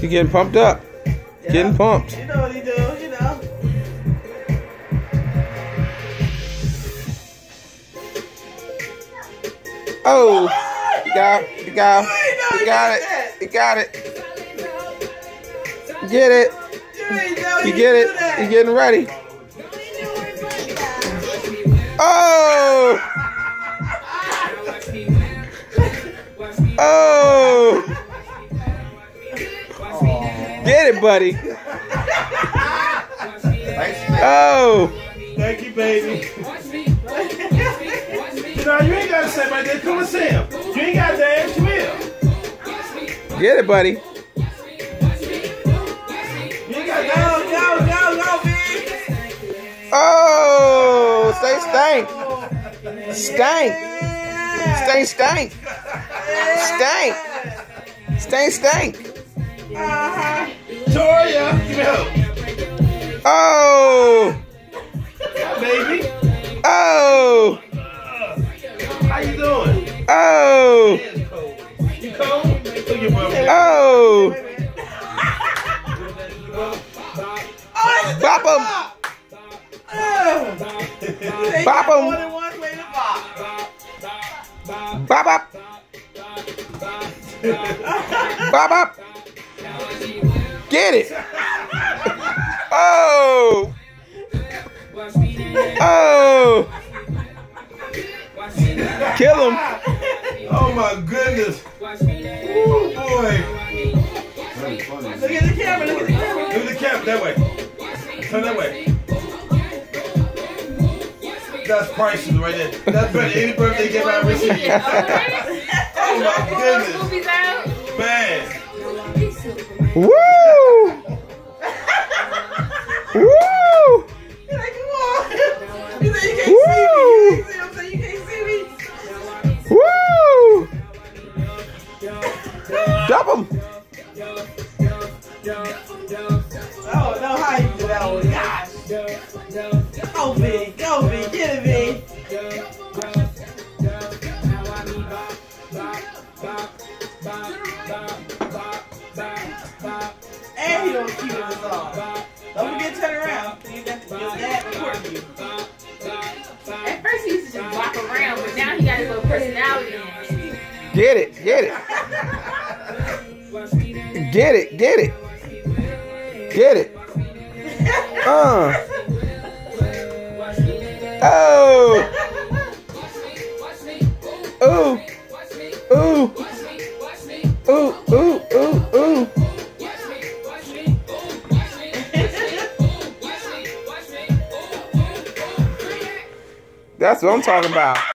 You getting pumped up. Yeah. Getting pumped. You know what he do, you know. Oh, you got it. You got it. You got it. Get it. You get it. You getting ready. Oh. Oh. Get it, buddy. Oh. Thank you, baby. You know, you ain't got to say my name. Come and say him. You ain't got to dance. You will. Get it, buddy. You ain't got to go, big. Oh, stay stank. Stank. Stay stank. Stank. Stay stank. Toria, give me help. Oh. Hi, baby. Oh. How you doing? Oh. You cold? Look your brother. Oh. Bop him. Bop him. Bop up. Bop up. Get it. Oh. Oh. Kill him. Oh my goodness. Oh boy. Look at the camera, look at the camera. Look at the camera, that way. Turn that way. That's priceless right there. That's better than any birthday gift I ever received. Oh my goodness. Man. Woo. Woo. He's like, come on. He said, you can't see me. You can't see him, so you can't see me. Woo. Dump him. Oh, no, how you do that one? Gosh. Go, big. Go, big. Get it, big. And he don't keep it in the song. Don't forget to turn around. You got your dad recording you. At first he used to just walk around, but now he got his little personality in it. Get it. Get it. Get it. Get it. Get it. Oh. Ooh. Ooh. Ooh. Ooh. Ooh. Ooh. That's what I'm talking about.